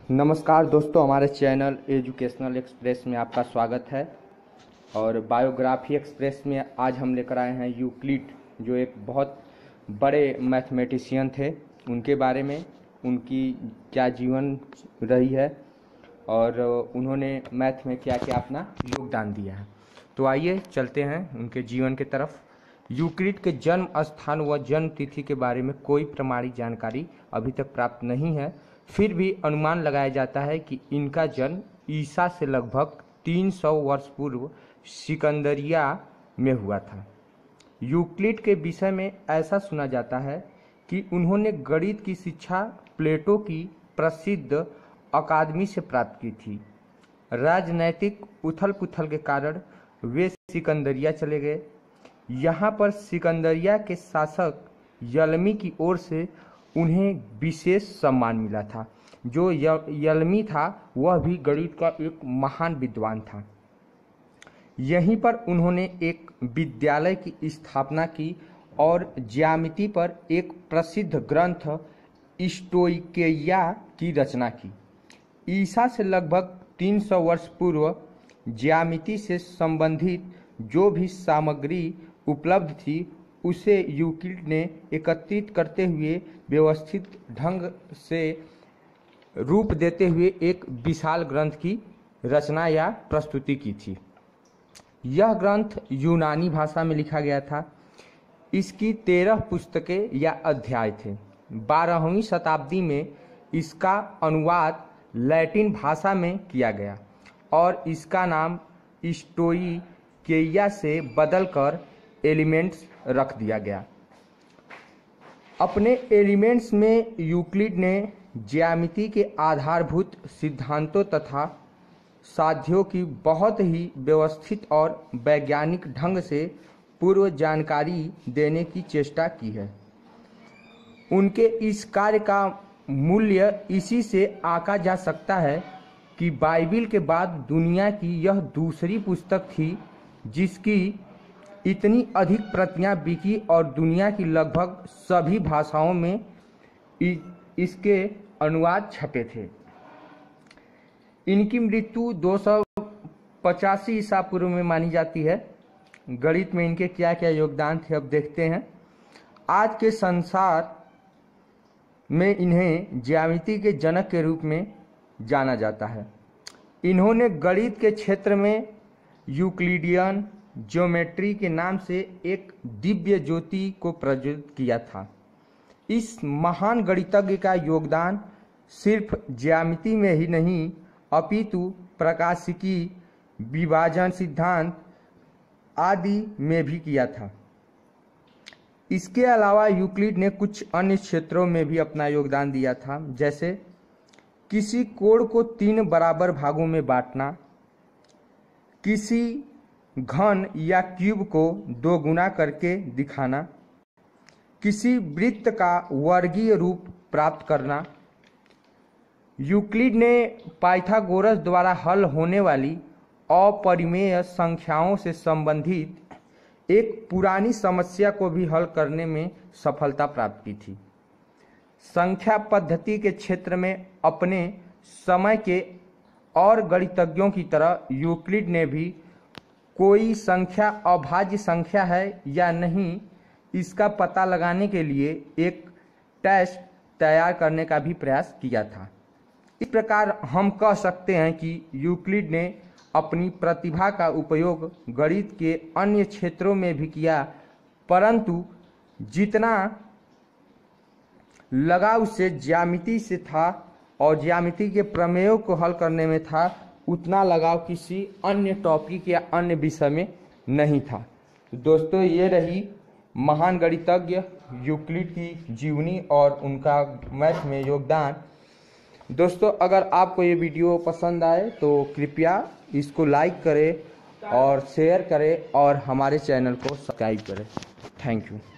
नमस्कार दोस्तों, हमारे चैनल एजुकेशनल एक्सप्रेस में आपका स्वागत है। और बायोग्राफी एक्सप्रेस में आज हम लेकर आए हैं यूक्लिड, जो एक बहुत बड़े मैथमेटिशियन थे। उनके बारे में, उनकी क्या जीवन रही है और उन्होंने मैथ में क्या क्या अपना योगदान दिया है। तो आइए चलते हैं उनके जीवन की तरफ। यूक्लिड के जन्म स्थान व जन्म तिथि के बारे में कोई प्रमाणिक जानकारी अभी तक प्राप्त नहीं है, फिर भी अनुमान लगाया जाता है कि इनका जन्म ईसा से लगभग 300 वर्ष पूर्व सिकंदरिया में हुआ था। यूक्लिड के विषय में ऐसा सुना जाता है कि उन्होंने गणित की शिक्षा प्लेटो की प्रसिद्ध अकादमी से प्राप्त की थी। राजनैतिक उथल पुथल के कारण वे सिकंदरिया चले गए। यहाँ पर सिकंदरिया के शासक यलमी की ओर से उन्हें विशेष सम्मान मिला था। जो यलमी था वह भी गणित का एक महान विद्वान था। यहीं पर उन्होंने एक विद्यालय की स्थापना की और ज्यामिति पर एक प्रसिद्ध ग्रंथ स्टोइकेया की रचना की। ईसा से लगभग 300 वर्ष पूर्व ज्यामिति से संबंधित जो भी सामग्री उपलब्ध थी उसे यूक्लिड ने एकत्रित करते हुए व्यवस्थित ढंग से रूप देते हुए एक विशाल ग्रंथ की रचना या प्रस्तुति की थी। यह ग्रंथ यूनानी भाषा में लिखा गया था। इसकी 13 पुस्तकें या अध्याय थे। 12वीं शताब्दी में इसका अनुवाद लैटिन भाषा में किया गया और इसका नाम स्टोइकेया से बदलकर एलिमेंट्स रख दिया गया। अपने एलिमेंट्स में यूक्लिड ने ज्यामिति के आधारभूत सिद्धांतों तथा साध्यों की बहुत ही व्यवस्थित और वैज्ञानिक ढंग से पूर्व जानकारी देने की चेष्टा की है। उनके इस कार्य का मूल्य इसी से आंका जा सकता है कि बाइबिल के बाद दुनिया की यह दूसरी पुस्तक थी जिसकी इतनी अधिक प्रतियां बिकी और दुनिया की लगभग सभी भाषाओं में इसके अनुवाद छपे थे। इनकी मृत्यु 285 ईसा पूर्व में मानी जाती है। गणित में इनके क्या क्या योगदान थे अब देखते हैं। आज के संसार में इन्हें ज्यामिति के जनक के रूप में जाना जाता है। इन्होंने गणित के क्षेत्र में यूक्लिडियन ज्योमेट्री के नाम से एक दिव्य ज्योति को प्रज्वलित किया था। इस महान गणितज्ञ का योगदान सिर्फ ज्यामिति में ही नहीं अपितु प्रकाशिकी, विभाजन सिद्धांत आदि में भी किया था। इसके अलावा यूक्लिड ने कुछ अन्य क्षेत्रों में भी अपना योगदान दिया था, जैसे किसी कोण को 3 बराबर भागों में बांटना, किसी घन या क्यूब को 2 गुना करके दिखाना, किसी वृत्त का वर्गीय रूप प्राप्त करना। यूक्लिड ने पाइथागोरस द्वारा हल होने वाली अपरिमेय संख्याओं से संबंधित एक पुरानी समस्या को भी हल करने में सफलता प्राप्त की थी। संख्या पद्धति के क्षेत्र में अपने समय के और गणितज्ञों की तरह यूक्लिड ने भी कोई संख्या अभाज्य संख्या है या नहीं इसका पता लगाने के लिए एक टेस्ट तैयार करने का भी प्रयास किया था। इस प्रकार हम कह सकते हैं कि यूक्लिड ने अपनी प्रतिभा का उपयोग गणित के अन्य क्षेत्रों में भी किया, परंतु जितना लगाव उसे ज्यामिति से था और ज्यामिति के प्रमेयों को हल करने में था, उतना लगाव किसी अन्य टॉपिक या अन्य विषय में नहीं था। दोस्तों, ये रही महान गणितज्ञ यूक्लिड की जीवनी और उनका मैथ में योगदान। दोस्तों, अगर आपको ये वीडियो पसंद आए तो कृपया इसको लाइक करें और शेयर करें और हमारे चैनल को सब्सक्राइब करें। Thank you.